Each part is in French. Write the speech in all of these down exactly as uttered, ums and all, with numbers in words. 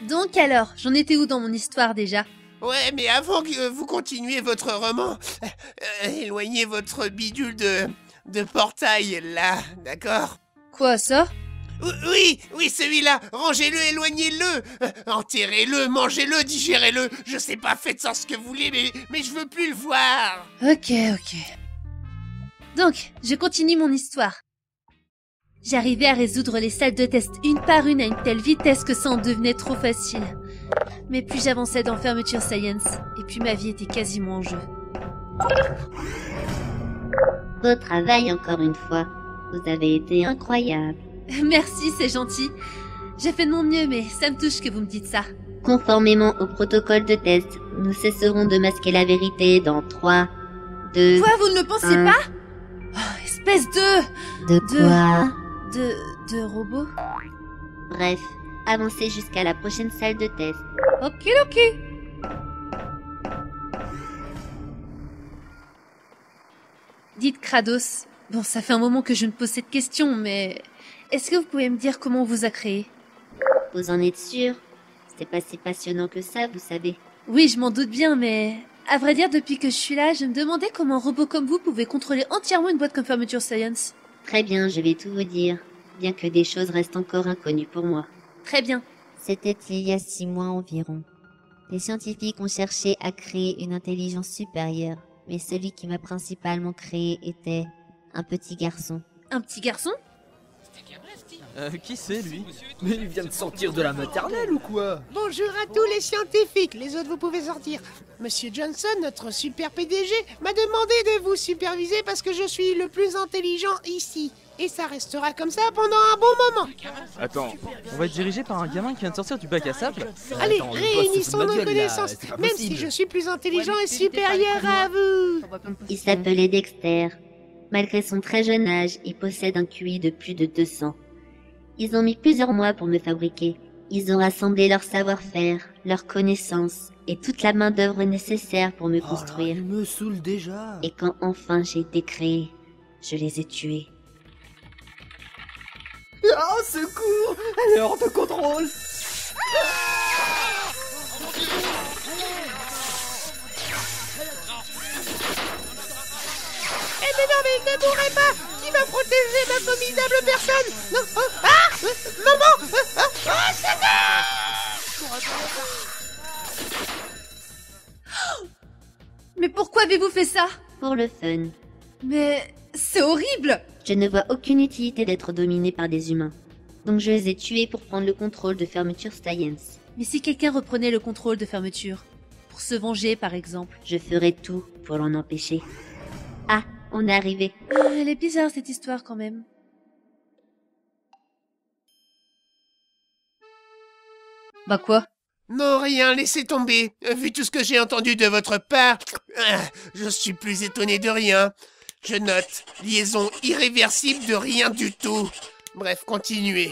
Donc alors, j'en étais où dans mon histoire déjà? Ouais, mais avant que vous continuiez votre roman, euh, éloignez votre bidule de, de portail, là, d'accord? Quoi, ça? Oui, oui, celui-là, rangez-le, éloignez-le, euh, enterrez-le, mangez-le, digérez-le, je sais pas, faites-en ce que vous voulez, mais, mais je veux plus le voir. Ok, ok. Donc, je continue mon histoire. J'arrivais à résoudre les salles de test une par une à une telle vitesse que ça en devenait trop facile. Mais plus j'avançais dans Fermeture Science, et puis ma vie était quasiment en jeu. Beau travail encore une fois. Vous avez été incroyable. Merci, c'est gentil. J'ai fait de mon mieux, mais ça me touche que vous me dites ça. Conformément au protocole de test, nous cesserons de masquer la vérité dans trois, deux... Quoi, vous ne le pensez un... pas? Oh, espèce de... De de... quoi? De... de robot? Bref, avancez jusqu'à la prochaine salle de test. Ok, ok. Dites Kratos. Bon, ça fait un moment que je me pose cette question, mais... Est-ce que vous pouvez me dire comment on vous a créé? Vous en êtes sûr? C'était pas si passionnant que ça, vous savez. Oui, je m'en doute bien, mais... À vrai dire, depuis que je suis là, je me demandais comment un robot comme vous pouvait contrôler entièrement une boîte comme Fermeture Science. Très bien, je vais tout vous dire, bien que des choses restent encore inconnues pour moi. Très bien. C'était il y a six mois environ. Les scientifiques ont cherché à créer une intelligence supérieure, mais celui qui m'a principalement créé était un petit garçon. Un petit garçon? Euh, qui c'est lui? Mais il vient de sortir de la maternelle ou quoi? Bonjour à tous les scientifiques, les autres vous pouvez sortir. Monsieur Johnson, notre super P D G, m'a demandé de vous superviser parce que je suis le plus intelligent ici. Et ça restera comme ça pendant un bon moment. Attends, on va être dirigé par un gamin qui vient de sortir du bac à sable? Allez, Attends, le boss se fout réunissons de nos notre gueule, là, connaissances, c'est pas même possible. si je suis plus intelligent et supérieur à vous. Il s'appelait Dexter. Malgré son très jeune âge, il possède un Q I de plus de deux cents. Ils ont mis plusieurs mois pour me fabriquer. Ils ont rassemblé leur savoir-faire, leurs connaissances et toute la main-d'œuvre nécessaire pour me construire. Oh là, il me saoule déjà. Et quand enfin j'ai été créé, je les ai tués. Ah, secours! Elle est hors de contrôle! Eh mais non, mais ne mourrez pas! Qui va protéger ma formidable personne? Non, oh, ah euh, maman euh, ah, ah, c'est Mais pourquoi avez-vous fait ça? Pour le fun. Mais... c'est horrible! Je ne vois aucune utilité d'être dominé par des humains. Donc je les ai tués pour prendre le contrôle de Fermeture Science. Mais si quelqu'un reprenait le contrôle de Fermeture? Pour se venger, par exemple? Je ferai tout pour l'en empêcher. Ah, on est arrivé. Ah, elle est bizarre, cette histoire, quand même. Bah quoi? Non, rien, laissez tomber. Vu tout ce que j'ai entendu de votre part, ah, je suis plus étonné de rien. Je note, liaison irréversible de rien du tout. Bref, continuez.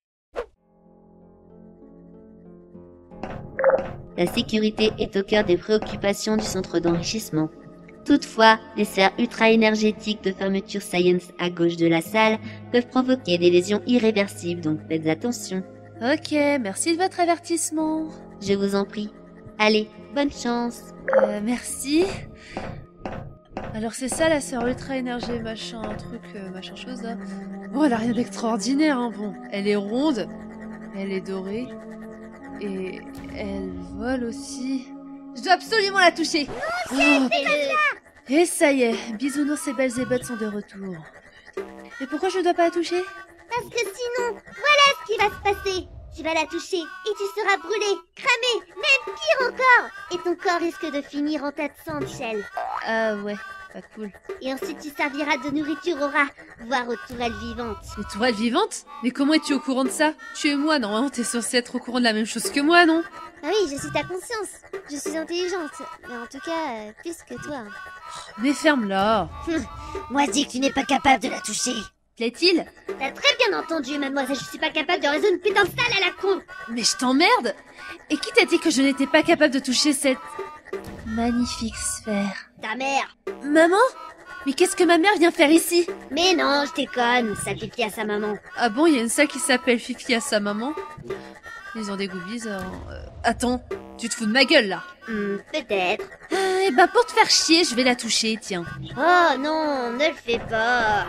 La sécurité est au cœur des préoccupations du centre d'enrichissement. Toutefois, les serres ultra-énergétiques de Fermeture Science à gauche de la salle peuvent provoquer des lésions irréversibles, donc faites attention. Ok, merci de votre avertissement. Je vous en prie. Allez, bonne chance. Euh, merci. Alors c'est ça la sœur ultra énergie machin, un truc, euh, machin chose là. Bon, elle a rien d'extraordinaire, hein, bon. Elle est ronde, elle est dorée, et elle vole aussi. Je dois absolument la toucher. Oh. Et ça y est, Bisounours et Belzébuth sont de retour. Et pourquoi je ne dois pas la toucher? Parce que sinon, voilà ce qui va se passer. Tu vas la toucher et tu seras brûlé, cramé, même pire encore. Et ton corps risque de finir en tas de sang, Michel. Ah ouais, pas cool. Et ensuite tu serviras de nourriture aux rats, voire aux tourelles vivantes. Les tourelles vivantes? Mais comment es-tu au courant de ça? Tu et moi, normalement t'es censé être au courant de la même chose que moi, non? Ah oui, je suis ta conscience. Je suis intelligente. Mais en tout cas, euh, plus que toi. Mais ferme-la. Moi je dis que tu n'es pas capable de la toucher. Plaît-il? T'as très bien entendu, mademoiselle, je suis pas capable de résoudre une putain de salle à la con. Mais je t'emmerde! Et qui t'a dit que je n'étais pas capable de toucher cette magnifique sphère? Ta mère. Maman? Mais qu'est-ce que ma mère vient faire ici? Mais non, je déconne, ça pipi à sa maman. Ah bon, il y a une salle qui s'appelle Fifi à sa maman? Ils ont des goûts bizarres. hein. Euh, attends, tu te fous de ma gueule là. Hmm, peut-être. Euh, et bah pour te faire chier, je vais la toucher, tiens. Oh non, ne le fais pas.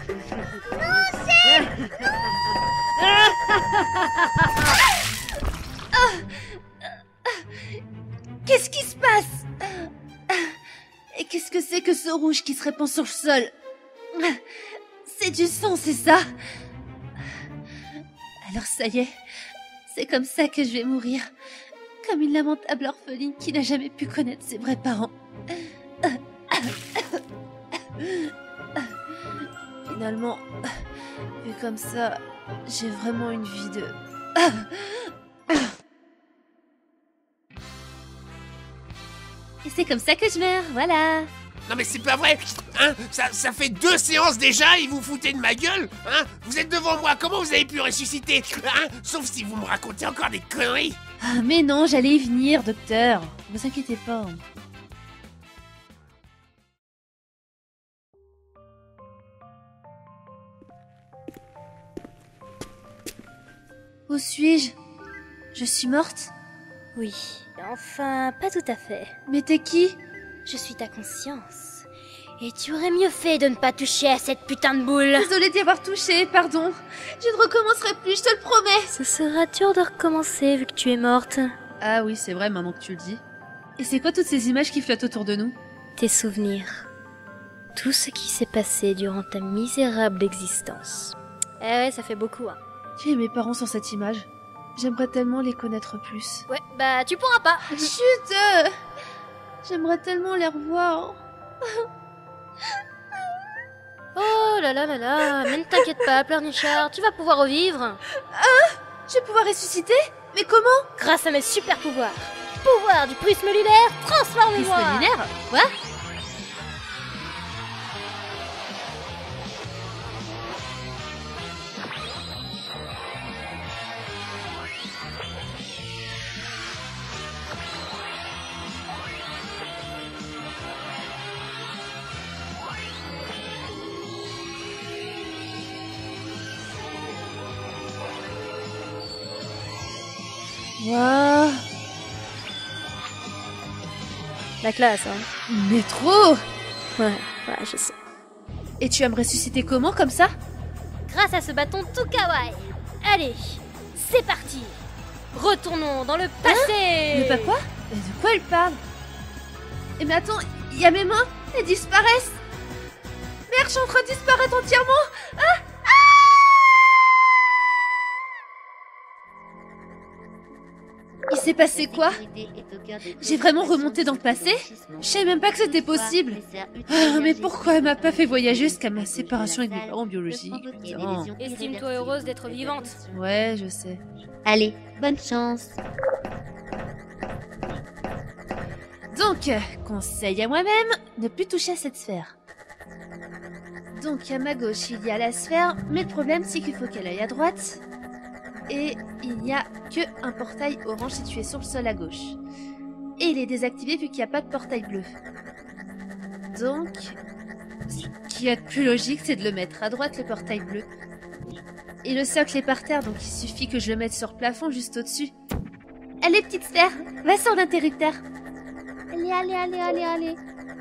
Qu'est-ce qui se passe? Et qu'est-ce que c'est que ce rouge qui se répand sur le sol? C'est du sang, c'est ça? Alors ça y est, c'est comme ça que je vais mourir. Comme une lamentable orpheline qui n'a jamais pu connaître ses vrais parents. Finalement, vu comme ça, j'ai vraiment une vie de... Et c'est comme ça que je meurs, voilà. Non mais c'est pas vrai, hein, ça, ça fait deux séances déjà et vous foutez de ma gueule, hein. Vous êtes devant moi, comment vous avez pu ressusciter, hein? Sauf si vous me racontez encore des conneries. Ah, mais non, j'allais y venir, docteur. Ne vous inquiétez pas. Où suis-je? Je suis morte? Oui, enfin, pas tout à fait. Mais t'es qui? Je suis ta conscience. Et tu aurais mieux fait de ne pas toucher à cette putain de boule. Désolée d'y avoir touché, pardon. Je ne recommencerai plus, je te le promets. Ce sera dur de recommencer vu que tu es morte. Ah oui, c'est vrai maintenant que tu le dis. Et c'est quoi toutes ces images qui flottent autour de nous? Tes souvenirs. Tout ce qui s'est passé durant ta misérable existence. Eh ouais, ça fait beaucoup, hein. Qui est mes parents sur cette image? J'aimerais tellement les connaître plus. Ouais, bah tu pourras pas. Chut! euh, J'aimerais tellement les revoir. Oh là là là là, mais ne t'inquiète pas, pleurnichard, tu vas pouvoir revivre. Je vais pouvoir ressusciter? Mais comment? Grâce à mes super pouvoirs. Pouvoir du prisme lunaire, transformez-moi. Prisme lunaire? Quoi? Waouh! La classe, hein. Mais trop! Ouais, ouais, je sais. Et tu vas me ressusciter comment, comme ça? Grâce à ce bâton tout kawaii. Allez, c'est parti. Retournons dans le passé. Mais pas quoi? Mais de quoi elle parle? Eh mais attends, il y a mes mains, elles disparaissent! Merde, je suis en train de disparaître entièrement! Ah! Il s'est passé quoi? J'ai vraiment remonté dans le passé? Je savais même pas que c'était possible. Ah, mais pourquoi elle m'a pas fait voyager jusqu'à ma séparation avec mes parents biologiques? Putain. Estime-toi heureuse d'être vivante. Ouais, je sais. Allez, bonne chance. Donc, conseil à moi-même, ne plus toucher à cette sphère. Donc, à ma gauche, il y a la sphère, mais le problème, c'est qu'il faut qu'elle aille à droite. Et il n'y a que un portail orange situé sur le sol à gauche. Et il est désactivé vu qu'il n'y a pas de portail bleu. Donc, ce qui est plus logique, c'est de le mettre à droite, le portail bleu. Et le socle est par terre, donc il suffit que je le mette sur le plafond juste au-dessus. Allez, petite sphère, va sur l'interrupteur. Allez, allez, allez, allez, allez.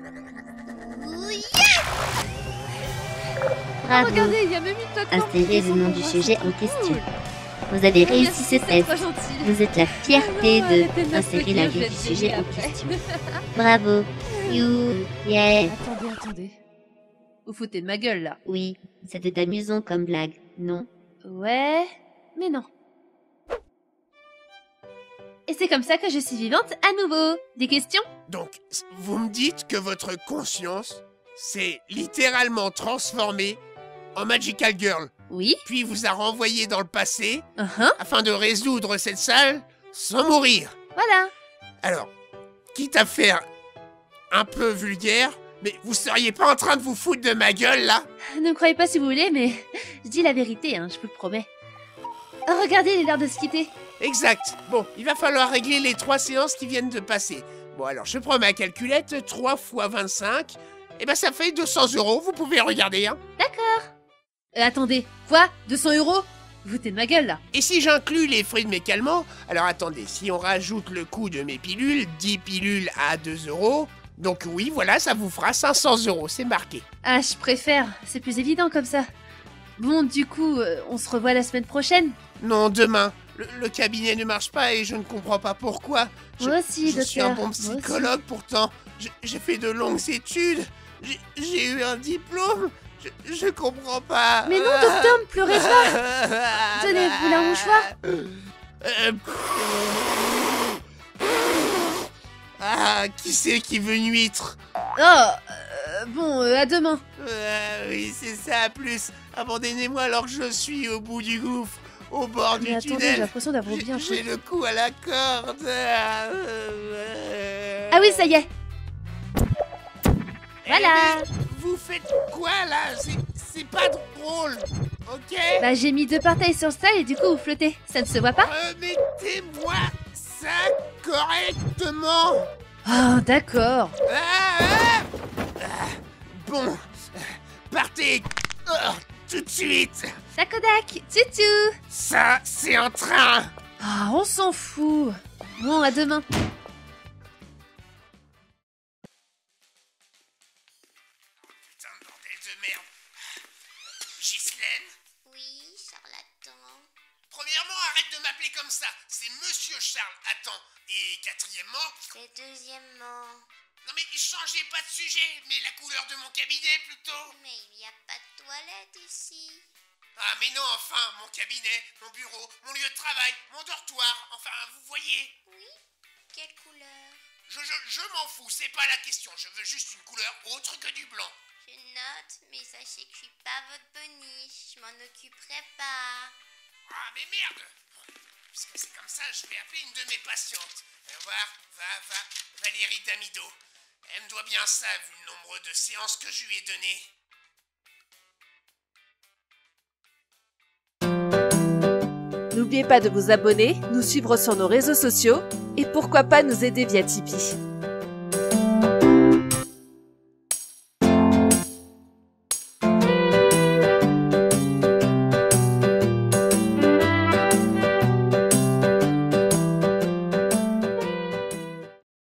Bravo. Regardez, il y a même une plateforme. Insérez le nom du sujet en question. Vous avez réussi ce test. Vous êtes la fierté de insérer la vie du sujet en question. Bravo. You. Yeah. Attendez, attendez. Vous foutez de ma gueule, là. Oui, c'était amusant comme blague, non? Ouais, mais non. Et c'est comme ça que je suis vivante à nouveau. Des questions? Donc, vous me dites que votre conscience s'est littéralement transformée en Magical Girl, Oui. puis vous a renvoyé dans le passé Uh-huh. afin de résoudre cette salle sans mourir. Voilà. Alors, quitte à faire un peu vulgaire, mais vous seriez pas en train de vous foutre de ma gueule, là? Ne me croyez pas si vous voulez, mais je dis la vérité, hein, je vous le promets. Oh, regardez, il a l'air de se quitter. Exact. Bon, il va falloir régler les trois séances qui viennent de passer. Bon, alors, je prends ma calculette, trois fois vingt-cinq, et ben ça fait deux cents euros, vous pouvez regarder, hein. D'accord. Euh, attendez, quoi? deux cents euros? Foutez de ma gueule, là. Et si j'inclus les fruits de mes calmants, alors attendez, si on rajoute le coût de mes pilules, dix pilules à deux euros, donc oui, voilà, ça vous fera cinq cents euros, c'est marqué. Ah, je préfère. C'est plus évident comme ça. Bon, du coup, euh, on se revoit la semaine prochaine. Non, demain. Le, le cabinet ne marche pas et je ne comprends pas pourquoi. Je, Moi aussi, je suis un bon docteur, moi psychologue pourtant. Je- J'ai fait de longues études. J'ai- J'ai eu un diplôme. Je, je comprends pas. Mais non, docteur, ne pleurez pas. Tenez, vous voulez un mouchoir? Euh, Ah, qui c'est qui veut une huître? Oh, euh, bon, euh, à demain. Euh, oui, c'est ça, plus. Abandonnez-moi alors que je suis au bout du gouffre, au bord Mais du attendez, j'ai tunnel. l'impression d'avoir J'ai- bien J'ai chaud. le cou à la corde. Ah Ah oui, ça y est. Voilà. Eh, mais vous faites quoi là? C'est- C'est pas drôle, ok? Bah, j'ai mis deux partailles sur le sol et du coup, vous flottez. Ça ne se voit pas? Remettez-moi ça correctement. Oh, d'accord. Ah, ah, ah. Bon, partez. Oh, tout de suite. Takodak, tutu. Ça, c'est un train. Ah, on s'en fout. Bon, à demain. Putain de bordel de merde. Ghislaine, Oui, charlatan. premièrement, arrête de m'appeler comme ça. C'est Monsieur Charles. Attends. Et quatrièmement, Et deuxièmement. non mais changez pas de sujet, mais la couleur de mon cabinet plutôt. Mais il n'y a pas de toilette ici. Ah mais non, enfin, mon cabinet, mon bureau, mon lieu de travail, mon dortoir, enfin, vous voyez. Oui? Quelle couleur? Je, je, je m'en fous, c'est pas la question, je veux juste une couleur autre que du blanc. Je note, mais sachez que je suis pas votre boniche. Je m'en occuperai pas. Ah mais merde. Parce que c'est comme ça, je vais appeler une de mes patientes. Viens voir, va, va, Valérie Damido. Elle me doit bien ça, vu le nombre de séances que je lui ai données. N'oubliez pas de vous abonner, nous suivre sur nos réseaux sociaux et pourquoi pas nous aider via Tipeee.